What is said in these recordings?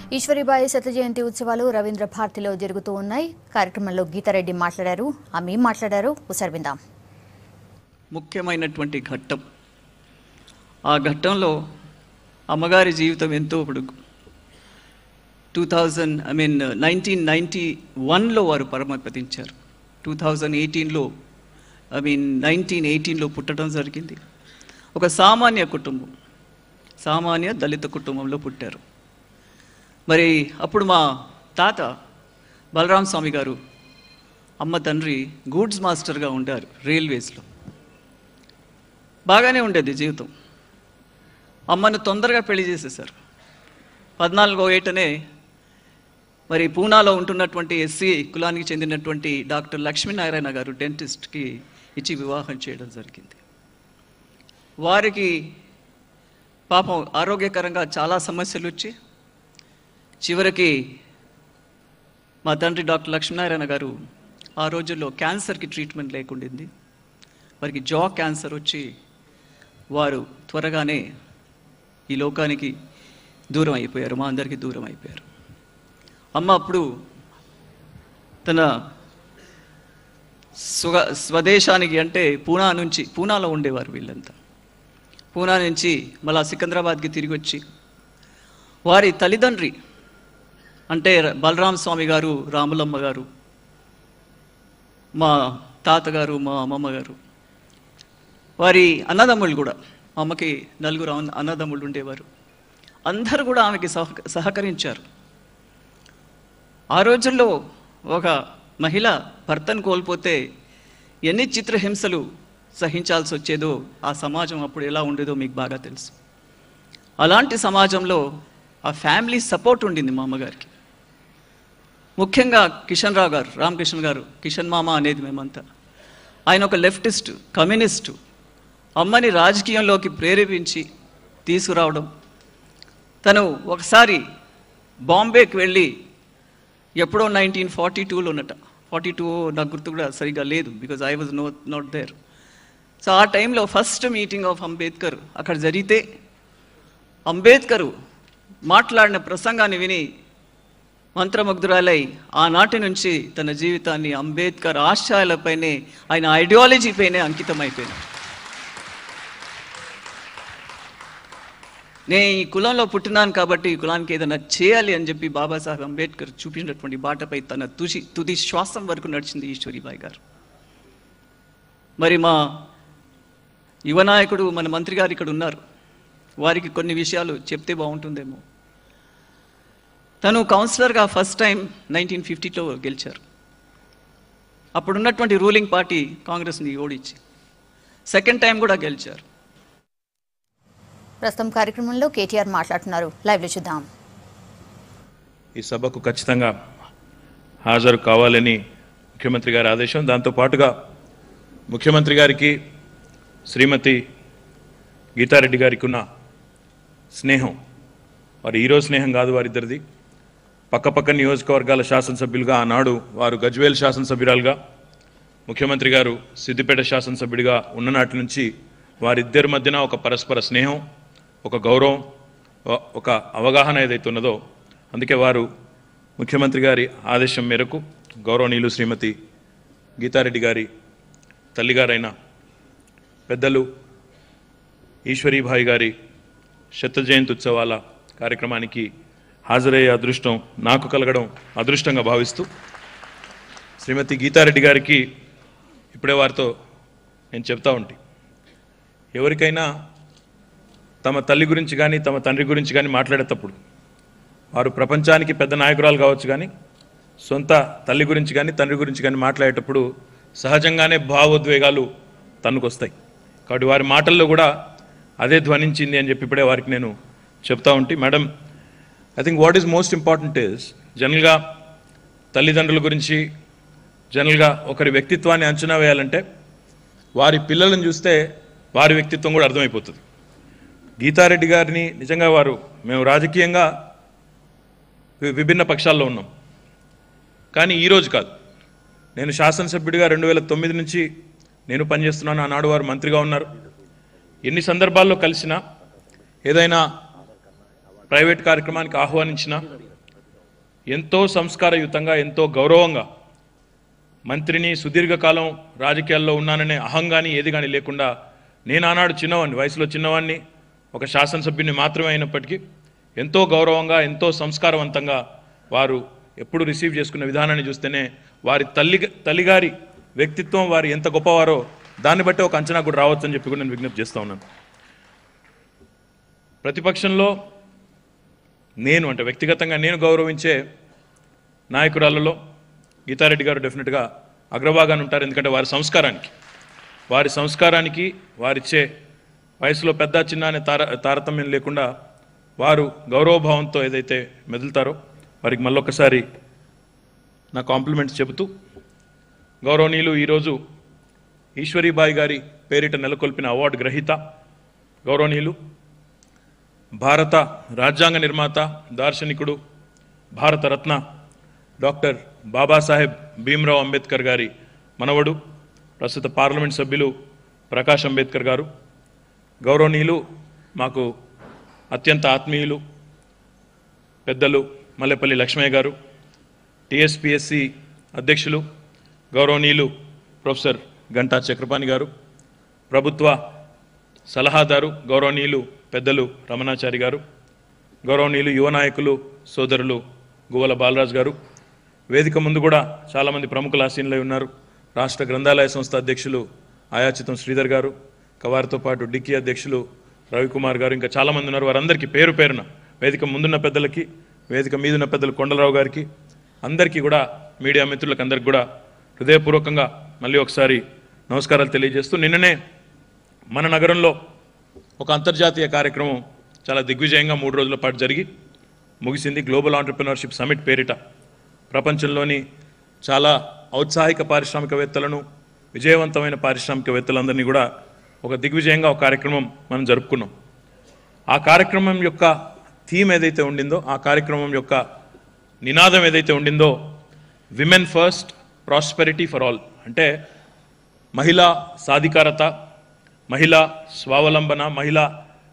ఈశ్వరి బాయి శత జయంతి ఉత్సవాలు రవీంద్ర భారతిలో జరుగుతూ ఉన్నాయి. కార్యక్రమంలో గీతారెడ్డి మాట్లాడారు. ఆమె మాట్లాడారు ఒకసారి విందాం. ముఖ్యమైనటువంటి ఘట్టం. ఆ ఘట్టంలో అమ్మగారి జీవితం ఎంతో పొడుగు. 1991లో వారు పరమపదించారు. 1918లో పుట్టడం జరిగింది. ఒక సామాన్య కుటుంబం, సామాన్య దళిత కుటుంబంలో పుట్టారు. మరి అప్పుడు మా తాత బలరాం స్వామి గారు, అమ్మ తండ్రి గూడ్స్ మాస్టర్గా ఉండారు రైల్వేస్లో. బాగానే ఉండేది జీవితం. అమ్మను తొందరగా పెళ్లి చేసేసారు. 14వ ఏటనే మరి పూనాలో ఉంటున్నటువంటి ఎస్సీ కులానికి చెందినటువంటి డాక్టర్ లక్ష్మీనారాయణ గారు డెంటిస్ట్కి ఇచ్చి వివాహం చేయడం జరిగింది. వారికి పాపం ఆరోగ్యకరంగా చాలా సమస్యలు వచ్చి చివరికి మా తండ్రి డాక్టర్ లక్ష్మీనారాయణ గారు ఆ రోజుల్లో క్యాన్సర్కి ట్రీట్మెంట్ లేకుండింది. వారికి జా క్యాన్సర్ వచ్చి వారు త్వరగానే ఈ లోకానికి దూరం అయిపోయారు, మా అందరికీ దూరం అయిపోయారు. అమ్మ అప్పుడు తన స్వదేశానికి అంటే పూనాలో ఉండేవారు వీళ్ళంతా. పూనా నుంచి మళ్ళా సికింద్రాబాద్కి తిరిగి వచ్చి వారి తల్లిదండ్రి అంటే బలరామ స్వామి గారు, రాములమ్మ గారు, మా తాతగారు, మా అమ్మమ్మ గారు, వారి అన్నదమ్ముళ్ళు కూడా, అమ్మకి 4 అన్నదమ్ముళ్ళు ఉండేవారు. అందరూ కూడా ఆమెకి సహకరించారు. ఆ రోజుల్లో ఒక మహిళ భర్తను కోల్పోతే ఎన్ని చిత్రహింసలు సహించాల్సి వచ్చేదో ఆ సమాజం అప్పుడు ఎలా ఉండేదో మీకు బాగా తెలుసు. అలాంటి సమాజంలో ఆ ఫ్యామిలీ సపోర్ట్ ఉండింది మా అమ్మగారికి. ముఖ్యంగా కిషన్ రావు గారు, రామకృష్ణ గారు, కిషన్ మామ అనేది మేమంతా. ఆయన ఒక లెఫ్టిస్ట్, కమ్యూనిస్టు. అమ్మని రాజకీయంలోకి ప్రేరేపించి తీసుకురావడం. తను ఒకసారి బాంబేకి వెళ్ళి ఎప్పుడో 1942లో 42 నాకు గుర్తు కూడా సరిగ్గా లేదు, because I was not there. So ఆ టైంలో ఫస్ట్ మీటింగ్ ఆఫ్ అంబేద్కర్ అక్కడ జరిగితే అంబేద్కర్ మాట్లాడిన ప్రసంగాన్ని విని మంత్రముగ్ధురాలై ఆనాటి నుంచి తన జీవితాన్ని అంబేద్కర్ ఆశయాలపైనే, ఆయన ఐడియాలజీపైనే అంకితం అయిపోయినాడు. నేను ఈ కులంలో పుట్టినాను కాబట్టి ఈ కులానికి ఏదైనా చేయాలి అని చెప్పి బాబాసాహెబ్ అంబేద్కర్ చూపించినటువంటి బాటపై తన తుది శ్వాసం వరకు నడిచింది ఈశ్వరి బాయ్ గారు. మరి మా యువ నాయకుడు, మన మంత్రి గారు ఇక్కడ ఉన్నారు, వారికి కొన్ని విషయాలు చెప్తే బాగుంటుందేమో. తను కౌన్సిలర్గా ఫస్ట్ టైం 1950లో గెలిచారు. అప్పుడున్నటువంటి రూలింగ్ పార్టీ కాంగ్రెస్ని ఓడించి సెకండ్ టైం కూడా గెలిచారు. ప్రస్తుతం కార్యక్రమంలో KTR మాట్లాడుతున్నారు. లైవ్లో చూద్దాం. ఈ సభకు ఖచ్చితంగా హాజరు కావాలని ముఖ్యమంత్రి గారి ఆదేశం. దాంతోపాటుగా ముఖ్యమంత్రి గారికి శ్రీమతి గీతారెడ్డి గారికి ఉన్న స్నేహం, వారి ఈరోజు స్నేహం కాదు, వారిద్దరిది. పక్కపక్క నియోజకవర్గాల శాసనసభ్యులుగా ఆనాడు వారు గజ్వేల్ శాసనసభ్యురాలుగా, ముఖ్యమంత్రి గారు సిద్దిపేట శాసనసభ్యుడిగా ఉన్ననాటి నుంచి వారిద్దరి మధ్యన ఒక పరస్పర స్నేహం, ఒక గౌరవం, ఒక అవగాహన ఏదైతే ఉన్నదో, అందుకే వారు ముఖ్యమంత్రి గారి ఆదేశం మేరకు గౌరవనీయులు శ్రీమతి గీతారెడ్డి గారి తల్లిగారైన పెద్దలు ఈశ్వరీ బాయి గారి శత జయంతి ఉత్సవాల కార్యక్రమానికి హాజరయ్యే అదృష్టం నాకు కలగడం అదృష్టంగా భావిస్తూ, శ్రీమతి గీతారెడ్డి గారికి ఇప్పుడే వారితో నేను చెప్తా ఉంటే, ఎవరికైనా తమ తల్లి గురించి కానీ తమ తండ్రి గురించి కానీ మాట్లాడేటప్పుడు వారు ప్రపంచానికి పెద్ద నాయకురాలు కావచ్చు, కానీ సొంత తల్లి గురించి కానీ తండ్రి గురించి కానీ మాట్లాడేటప్పుడు సహజంగానే భావోద్వేగాలు తన్నుకొస్తాయి. కాబట్టి వారి మాటల్లో కూడా అదే ధ్వనించింది అని చెప్పి ఇప్పుడే వారికి నేను చెప్తా ఉంటే, madam, I think what is most important is, జనరల్గా తల్లిదండ్రుల గురించి, జనరల్గా ఒకరి వ్యక్తిత్వాన్ని అంచనా వేయాలంటే వారి పిల్లలను చూస్తే వారి వ్యక్తిత్వం కూడా అర్థమైపోతుంది. గీతారెడ్డి గారిని నిజంగా మేము రాజకీయంగా విభిన్న పక్షాల్లో ఉన్నాం, కానీ ఈరోజు కాదు. నేను శాసనసభ్యుడిగా 2009 నుంచి నేను పనిచేస్తున్నాను. ఆనాడు వారు మంత్రిగా ఉన్నారు. ఎన్ని సందర్భాల్లో కలిసినా, ఏదైనా ప్రైవేట్ కార్యక్రమానికి ఆహ్వానించినా ఎంతో సంస్కారయుతంగా, ఎంతో గౌరవంగా మంత్రిని, సుదీర్ఘకాలం రాజకీయాల్లో ఉన్నాననే అహంగాని ఏది కానీ లేకుండా, నేను ఆనాడు చిన్నవాడిని, వయసులో చిన్నవాడిని, ఒక శాసనసభ్యుని మాత్రమే అయినప్పటికీ ఎంతో గౌరవంగా, ఎంతో సంస్కారవంతంగా వారు ఎప్పుడు రిసీవ్ చేసుకున్న విధానాన్ని చూస్తేనే వారి తల్లిగారి వ్యక్తిత్వం, వారు ఎంత గొప్పవారో దాన్ని బట్టి ఒక అంచనా కూడా రావచ్చని చెప్పి కూడా నేను విజ్ఞప్తి చేస్తూ ఉన్నాను. ప్రతిపక్షంలో నేను అంటే వ్యక్తిగతంగా నేను గౌరవించే నాయకురాలలో గీతారెడ్డి గారు డెఫినెట్గా అగ్రభాగాన్ని ఉంటారు. ఎందుకంటే వారి సంస్కారానికి వారిచ్చే వయసులో పెద్ద చిన్న అనే తారతమ్యం లేకుండా వారు గౌరవభావంతో ఏదైతే మెదులుతారో వారికి మళ్ళొక్కసారి నా కాంప్లిమెంట్స్ చెబుతూ, గౌరవనీయులు ఈరోజు ఈశ్వరీ బాయ్ గారి పేరిట నెలకొల్పిన అవార్డు గ్రహీత, గౌరవనీయులు భారత రాజ్యాంగ నిర్మాత, దార్శనికుడు, భారతరత్న డాక్టర్ బాబాసాహెబ్ భీమ్రావ్ అంబేద్కర్ గారి మనవడు, ప్రస్తుత పార్లమెంట్ సభ్యులు ప్రకాష్ అంబేద్కర్ గారు, గౌరవనీయులు మాకు అత్యంత ఆత్మీయులు పెద్దలు మల్లెపల్లి లక్ష్మయ్య గారు, టీఎస్పీఎస్సి అధ్యక్షులు గౌరవనీయులు ప్రొఫెసర్ గంటా చక్రపాణి గారు, ప్రభుత్వ సలహాదారు గౌరవనీయులు పెద్దలు రమణాచారి గారు, గౌరవనీయులు యువ నాయకులు సోదరులు గువ్వల బాలరాజు గారు, వేదిక ముందు కూడా చాలామంది ప్రముఖులు ఆసీనులై ఉన్నారు. రాష్ట్ర గ్రంథాలయ సంస్థ అధ్యక్షులు ఆయాచితం శ్రీధర్ గారు, వారితో పాటు డిక్కీ అధ్యక్షులు రవికుమార్ గారు, ఇంకా చాలామంది ఉన్నారు. వారందరికీ పేరు పేరున, వేదిక ముందున్న పెద్దలకి, వేదిక మీదున్న పెద్దలు కొండలరావు గారికి, అందరికీ కూడా, మీడియా మిత్రులకు అందరికీ కూడా హృదయపూర్వకంగా మళ్ళీ ఒకసారి నమస్కారాలు తెలియజేస్తూ, నిన్ననే మన నగరంలో ఒక అంతర్జాతీయ కార్యక్రమం చాలా దిగ్విజయంగా 3 రోజుల పాటు జరిగి ముగిసింది. గ్లోబల్ ఆంటర్ప్రినర్షిప్ సమిట్ పేరిట ప్రపంచంలోని చాలా ఔత్సాహిక పారిశ్రామికవేత్తలను, విజయవంతమైన పారిశ్రామికవేత్తలందరినీ కూడా ఒక దిగ్విజయంగా ఒక కార్యక్రమం మనం జరుపుకున్నాం. ఆ కార్యక్రమం యొక్క థీమ్ ఏదైతే ఉండిందో, ఆ కార్యక్రమం యొక్క నినాదం ఏదైతే ఉండిందో, women first, prosperity for all, అంటే మహిళా సాధికారత, మహిళా స్వావలంబన, మహిళా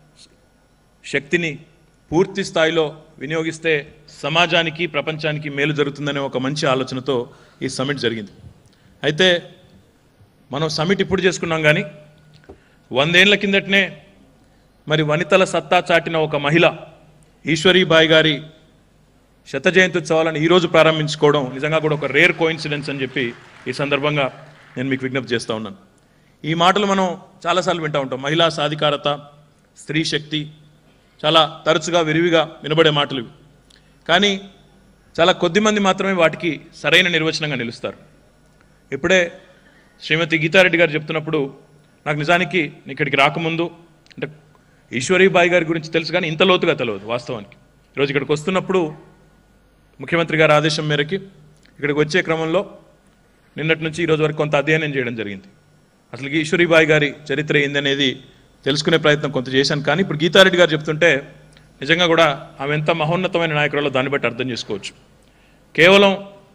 శక్తిని పూర్తి స్థాయిలో వినియోగిస్తే సమాజానికి, ప్రపంచానికి మేలు జరుగుతుందనే ఒక మంచి ఆలోచనతో ఈ సమిట్ జరిగింది. అయితే మనం సమిట్ ఇప్పుడు చేసుకున్నాం, కానీ 100 ఏళ్ల కిందటనే మరి వనితల సత్తా చాటిన ఒక మహిళ ఈశ్వరీ బాయ్ గారి శత జయంత్యుత్సవాలను ఈరోజు ప్రారంభించుకోవడం నిజంగా కూడా ఒక రేర్ కోయిన్సిడెన్స్ అని చెప్పి ఈ సందర్భంగా నేను మీకు విజ్ఞప్తి చేస్తూ ఉన్నాను. ఈ మాటలు మనం చాలాసార్లు వింటూ ఉంటాం. మహిళా సాధికారత, స్త్రీ శక్తి చాలా తరచుగా విరివిగా వినబడే మాటలు ఇవి. కానీ చాలా కొద్దిమంది మాత్రమే వాటికి సరైన నిర్వచనంగా నిలుస్తారు. ఇప్పుడే శ్రీమతి గీతారెడ్డి గారు చెప్తున్నప్పుడు నాకు నిజానికి ఇక్కడికి రాకముందు అంటే ఈశ్వరీ బాయ్ గారి గురించి తెలుసు, కానీ ఇంత లోతుగా తెలియదు వాస్తవానికి. ఈరోజు ఇక్కడికి వస్తున్నప్పుడు ముఖ్యమంత్రి గారి ఆదేశం మేరకి ఇక్కడికి వచ్చే క్రమంలో నిన్నటి నుంచి ఈరోజు వరకు కొంత అధ్యయనం చేయడం జరిగింది. అసలు ఈశ్వరీ బాయ్ గారి చరిత్ర ఏందనేది తెలుసుకునే ప్రయత్నం కొంత చేశాను. కానీ ఇప్పుడు గీతారెడ్డి గారు చెప్తుంటే నిజంగా కూడా ఆమె ఎంత మహోన్నతమైన నాయకురాలో దాన్ని బట్టి అర్థం చేసుకోవచ్చు. కేవలం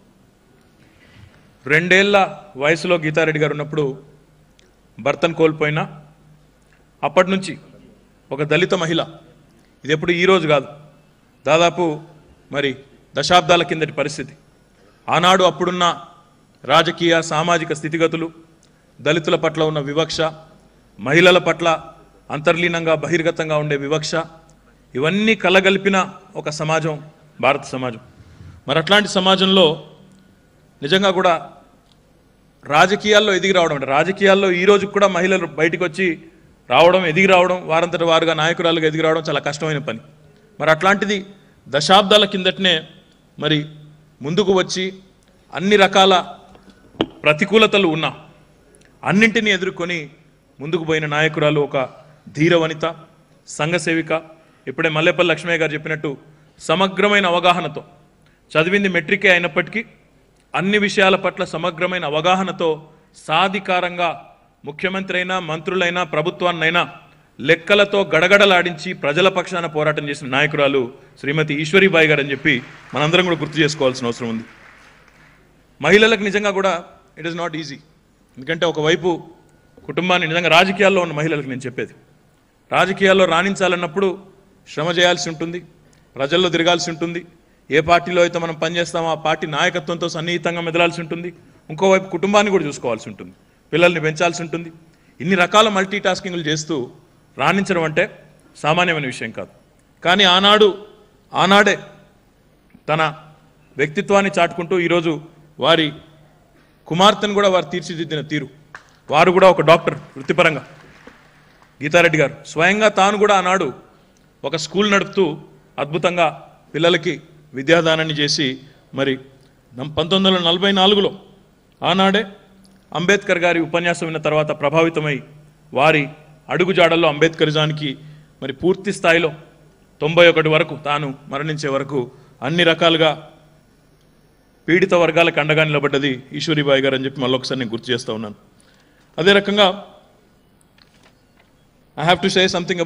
2 ఏళ్ల వయసులో గీతారెడ్డి గారు ఉన్నప్పుడు భర్తను కోల్పోయినా అప్పటి నుంచి ఒక దళిత మహిళ, ఇది ఎప్పుడు ఈరోజు కాదు, దాదాపు మరి దశాబ్దాల కిందటి పరిస్థితి. ఆనాడు అప్పుడున్న రాజకీయ సామాజిక స్థితిగతులు, దళితుల పట్ల ఉన్న వివక్ష, మహిళల పట్ల అంతర్లీనంగా బహిర్గతంగా ఉండే వివక్ష, ఇవన్నీ కలగలిపిన ఒక సమాజం భారత సమాజం. మరి అట్లాంటి సమాజంలో నిజంగా కూడా రాజకీయాల్లో ఎదిగి రావడం, అంటే రాజకీయాల్లో ఈరోజు కూడా మహిళలు బయటకు వచ్చి రావడం, ఎదిగి రావడం, వారంతట వారుగా నాయకురాలుగా ఎదిగి రావడం చాలా కష్టమైన పని. మరి అట్లాంటిది దశాబ్దాల కిందటనే మరి ముందుకు వచ్చి అన్ని రకాల ప్రతికూలతలు ఉన్నా అన్నింటినీ ఎదుర్కొని ముందుకు పోయిన నాయకురాలు, ఒక ధీర వనిత, సంఘ సేవిక. ఇప్పుడే మల్లెపల్లి లక్ష్మయ్య గారు చెప్పినట్టు సమగ్రమైన అవగాహనతో, చదివింది మెట్రికే అయినప్పటికీ అన్ని విషయాల పట్ల సమగ్రమైన అవగాహనతో సాధికారంగా ముఖ్యమంత్రి అయినా, మంత్రులైనా, ప్రభుత్వాన్నైనా లెక్కలతో గడగడలాడించి ప్రజల పక్షాన పోరాటం చేసిన నాయకురాలు శ్రీమతి ఈశ్వరీ బాయ్ గారు అని చెప్పి మనందరం కూడా గుర్తు చేసుకోవాల్సిన అవసరం ఉంది. మహిళలకు నిజంగా కూడా ఇట్ ఈస్ నాట్ ఈజీ. ఎందుకంటే ఒకవైపు కుటుంబాన్ని, నిజంగా రాజకీయాల్లో ఉన్న మహిళలకు నేను చెప్పేది, రాజకీయాల్లో రాణించాలన్నప్పుడు శ్రమ చేయాల్సి ఉంటుంది, ప్రజల్లో తిరగాల్సి ఉంటుంది, ఏ పార్టీలో అయితే మనం పనిచేస్తామో ఆ పార్టీ నాయకత్వంతో సన్నిహితంగా మెదలాల్సి ఉంటుంది, ఇంకోవైపు కుటుంబాన్ని కూడా చూసుకోవాల్సి ఉంటుంది, పిల్లల్ని పెంచాల్సి ఉంటుంది. ఇన్ని రకాల మల్టీ టాస్కింగ్లు చేస్తూ రాణించడం అంటే సామాన్యమైన విషయం కాదు. కానీ ఆనాడే తన వ్యక్తిత్వాన్ని చాటుకుంటూ ఈరోజు వారి కుమార్తెను కూడా వారు తీర్చిదిద్దిన తీరు, వారు కూడా ఒక డాక్టర్ వృత్తిపరంగా, గీతారెడ్డి గారు స్వయంగా తాను కూడా ఆనాడు ఒక స్కూల్ నడుపుతూ అద్భుతంగా పిల్లలకి విద్యాదానాన్ని చేసి మరి 1944లో ఆనాడే అంబేద్కర్ గారి ఉపన్యాసం విన్న తర్వాత ప్రభావితమై వారి అడుగుజాడల్లో అంబేద్కరిజానికి మరి పూర్తి స్థాయిలో 91 వరకు తాను మరణించే వరకు అన్ని రకాలుగా పీడిత వర్గాలకు అండగా నిలబడ్డది ఈశ్వరి బాయ్ గారు అని చెప్పి మళ్ళొకసారి నేను గుర్తు చేస్తూ ఉన్నాను. అదే రకంగా I have to say something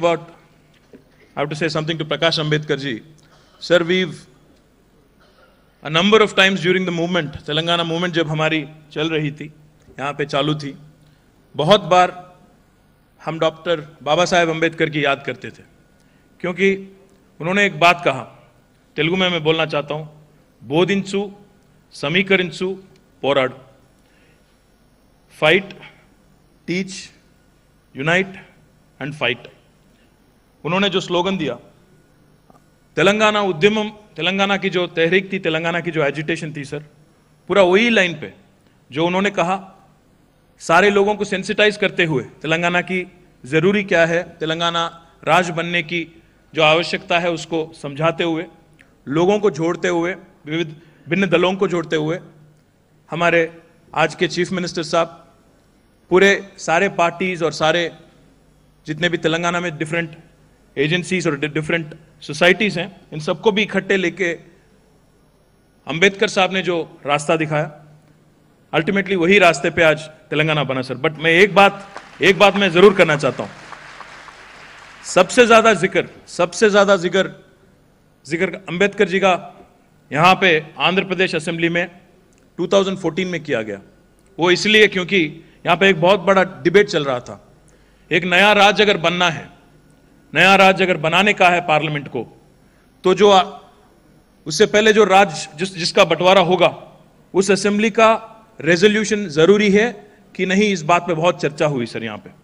to Prakash Ambedkar ji. Sir, we've a number of times during the movement, Telangana movement जब हमारी चल रही थी, यहाँ पे चालू थी, बहुत बार हम डॉक्टर बाबा साहेब अम्बेडकर की याद करते थे, क्योंकि उन्होंने एक बात कहा, तेलुगु में मैं बोलना चाहता हूँ, बोधिंचु समीकरिंचु पोराडु, fight, teach, unite and fight. उन्होंने जो स्लोगन दिया, तेलंगाना उद्यमम, तेलंगाना की जो तहरीक थी, तेलंगाना की जो एजिटेशन थी सर, पूरा वही लाइन पे जो उन्होंने कहा, सारे लोगों को सेंसिटाइज करते हुए तेलंगाना की ज़रूरी क्या है, तेलंगाना राज्य बनने की जो आवश्यकता है उसको समझाते हुए, लोगों को जोड़ते हुए, विविध भिन्न दलों को जोड़ते हुए, हमारे आज के चीफ मिनिस्टर साहब पूरे सारे पार्टीज़ और सारे जितने भी तेलंगाना में डिफरेंट एजेंसीज और डिफरेंट सोसाइटीज़ हैं, इन सबको भी इकट्ठे लेके अंबेडकर साहब ने जो रास्ता दिखाया, अल्टीमेटली वही रास्ते पे आज तेलंगाना बना सर. बट मैं एक बात मैं ज़रूर करना चाहता हूँ, सबसे ज़्यादा जिक्र अंबेडकर जी का यहाँ पे आंध्र प्रदेश असेंबली में 2014 में किया गया. वो इसलिए क्योंकि यहाँ पे एक बहुत बड़ा डिबेट चल रहा था. एक नया राज्य अगर बनना है, नया राज्य अगर बनाने का है पार्लियामेंट को, तो जो उससे पहले जो राज्य जिसका बंटवारा होगा, उस असेंबली का रेजोल्यूशन जरूरी है कि नहीं, इस बात पे बहुत चर्चा हुई सर यहाँ पे.